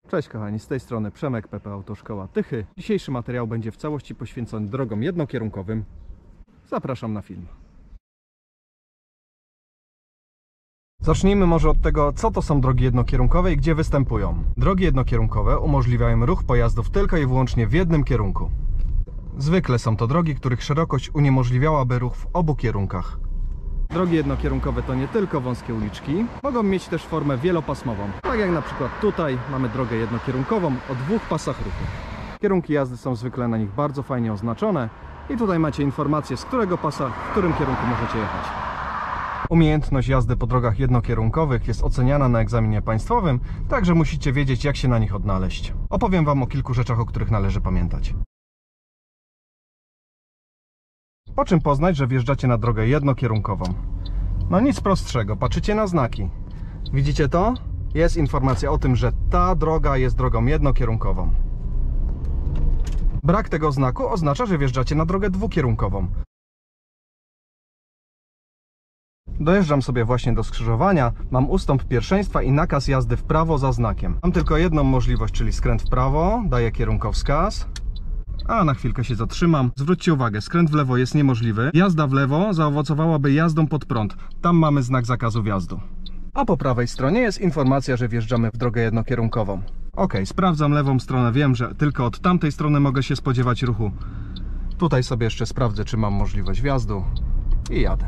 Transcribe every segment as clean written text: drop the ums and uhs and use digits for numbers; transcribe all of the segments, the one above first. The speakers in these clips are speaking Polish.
Cześć kochani, z tej strony Przemek, PP Autoszkoła Tychy. Dzisiejszy materiał będzie w całości poświęcony drogom jednokierunkowym. Zapraszam na film. Zacznijmy może od tego, co to są drogi jednokierunkowe i gdzie występują. Drogi jednokierunkowe umożliwiają ruch pojazdów tylko i wyłącznie w jednym kierunku. Zwykle są to drogi, których szerokość uniemożliwiałaby ruch w obu kierunkach. Drogi jednokierunkowe to nie tylko wąskie uliczki, mogą mieć też formę wielopasmową. Tak jak na przykład tutaj mamy drogę jednokierunkową o dwóch pasach ruchu. Kierunki jazdy są zwykle na nich bardzo fajnie oznaczone i tutaj macie informację, z którego pasa, w którym kierunku możecie jechać. Umiejętność jazdy po drogach jednokierunkowych jest oceniana na egzaminie państwowym, także musicie wiedzieć, jak się na nich odnaleźć. Opowiem Wam o kilku rzeczach, o których należy pamiętać. Po czym poznać, że wjeżdżacie na drogę jednokierunkową? No nic prostszego, patrzycie na znaki. Widzicie to? Jest informacja o tym, że ta droga jest drogą jednokierunkową. Brak tego znaku oznacza, że wjeżdżacie na drogę dwukierunkową. Dojeżdżam sobie właśnie do skrzyżowania, mam ustąp pierwszeństwa i nakaz jazdy w prawo za znakiem. Mam tylko jedną możliwość, czyli skręt w prawo, daję kierunkowskaz. A na chwilkę się zatrzymam. Zwróćcie uwagę, skręt w lewo jest niemożliwy. Jazda w lewo zaowocowałaby jazdą pod prąd. Tam mamy znak zakazu wjazdu. A po prawej stronie jest informacja, że wjeżdżamy w drogę jednokierunkową. Ok, sprawdzam lewą stronę. Wiem, że tylko od tamtej strony mogę się spodziewać ruchu. Tutaj sobie jeszcze sprawdzę, czy mam możliwość wjazdu. I jadę.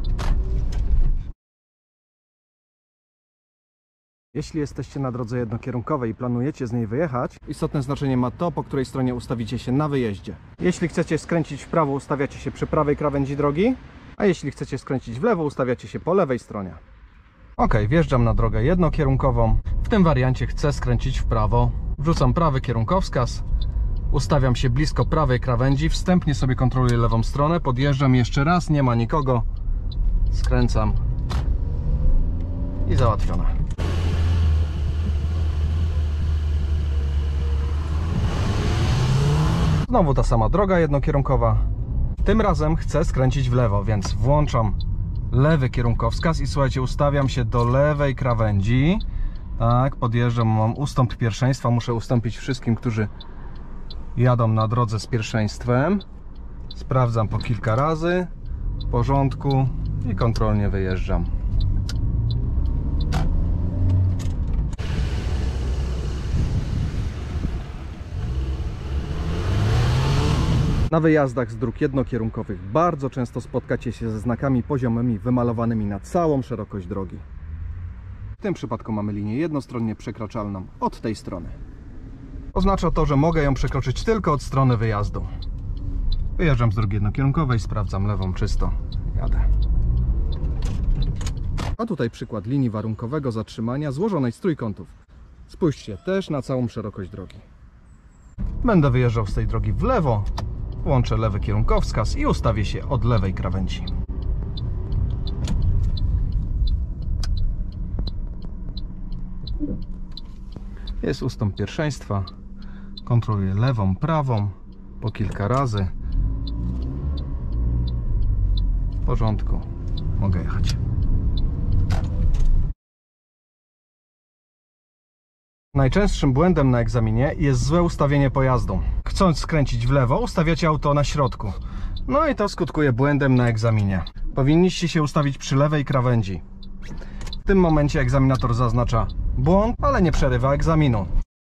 Jeśli jesteście na drodze jednokierunkowej i planujecie z niej wyjechać, istotne znaczenie ma to, po której stronie ustawicie się na wyjeździe. Jeśli chcecie skręcić w prawo, ustawiacie się przy prawej krawędzi drogi, a jeśli chcecie skręcić w lewo, ustawiacie się po lewej stronie. Ok, wjeżdżam na drogę jednokierunkową. W tym wariancie chcę skręcić w prawo. Wrzucam prawy kierunkowskaz, ustawiam się blisko prawej krawędzi, wstępnie sobie kontroluję lewą stronę, podjeżdżam jeszcze raz, nie ma nikogo, skręcam i załatwione. Znowu ta sama droga jednokierunkowa. Tym razem chcę skręcić w lewo, więc włączam lewy kierunkowskaz i słuchajcie, ustawiam się do lewej krawędzi. Tak, podjeżdżam, mam ustąp pierwszeństwa, muszę ustąpić wszystkim, którzy jadą na drodze z pierwszeństwem. Sprawdzam po kilka razy, w porządku i kontrolnie wyjeżdżam. Na wyjazdach z dróg jednokierunkowych bardzo często spotkacie się ze znakami poziomymi wymalowanymi na całą szerokość drogi. W tym przypadku mamy linię jednostronnie przekraczalną od tej strony. Oznacza to, że mogę ją przekroczyć tylko od strony wyjazdu. Wyjeżdżam z drogi jednokierunkowej, sprawdzam lewą czysto, jadę. A tutaj przykład linii warunkowego zatrzymania złożonej z trójkątów. Spójrzcie też na całą szerokość drogi. Będę wyjeżdżał z tej drogi w lewo. Włączę lewy kierunkowskaz i ustawię się od lewej krawędzi. Jest ustąp pierwszeństwa. Kontroluję lewą, prawą po kilka razy. W porządku, mogę jechać. Najczęstszym błędem na egzaminie jest złe ustawienie pojazdu. Chcąc skręcić w lewo, ustawiacie auto na środku. No i to skutkuje błędem na egzaminie. Powinniście się ustawić przy lewej krawędzi. W tym momencie egzaminator zaznacza błąd, ale nie przerywa egzaminu.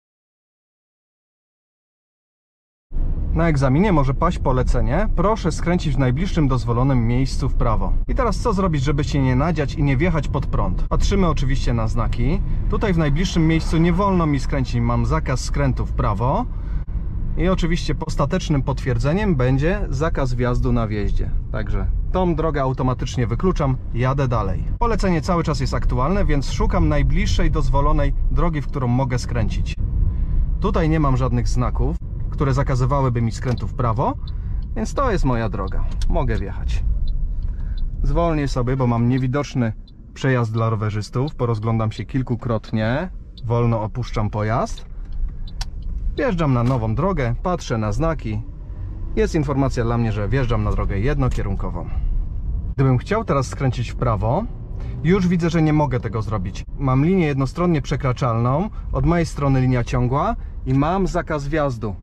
Na egzaminie może paść polecenie: proszę skręcić w najbliższym dozwolonym miejscu w prawo. I teraz co zrobić, żeby się nie nadziać i nie wjechać pod prąd? Patrzymy oczywiście na znaki. Tutaj w najbliższym miejscu nie wolno mi skręcić, mam zakaz skrętu w prawo. I oczywiście ostatecznym potwierdzeniem będzie zakaz wjazdu na wjeździe. Także tą drogę automatycznie wykluczam, jadę dalej. Polecenie cały czas jest aktualne, więc szukam najbliższej dozwolonej drogi, w którą mogę skręcić. Tutaj nie mam żadnych znaków, które zakazywałyby mi skrętu w prawo, więc to jest moja droga. Mogę wjechać. Zwolnię sobie, bo mam niewidoczny przejazd dla rowerzystów. Porozglądam się kilkukrotnie. Wolno opuszczam pojazd. Wjeżdżam na nową drogę, patrzę na znaki. Jest informacja dla mnie, że wjeżdżam na drogę jednokierunkową. Gdybym chciał teraz skręcić w prawo, Już widzę, że nie mogę tego zrobić. Mam linię jednostronnie przekraczalną, od mojej strony linia ciągła i mam zakaz wjazdu.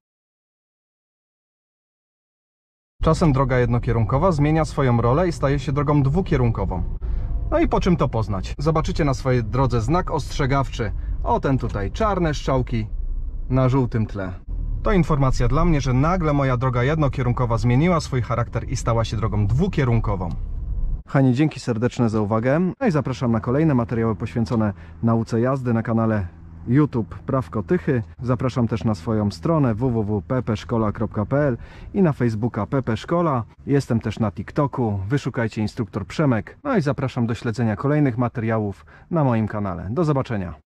Czasem droga jednokierunkowa zmienia swoją rolę i staje się drogą dwukierunkową. No i po czym to poznać? Zobaczycie na swojej drodze znak ostrzegawczy. O, ten tutaj, czarne strzałki na żółtym tle. To informacja dla mnie, że nagle moja droga jednokierunkowa zmieniła swój charakter i stała się drogą dwukierunkową. Hani, dzięki serdeczne za uwagę. No i zapraszam na kolejne materiały poświęcone nauce jazdy na kanale YouTube Prawko Tychy. Zapraszam też na swoją stronę www.ppszkola.pl i na Facebooka PP Szkola. Jestem też na TikToku. Wyszukajcie instruktor Przemek. No i zapraszam do śledzenia kolejnych materiałów na moim kanale. Do zobaczenia.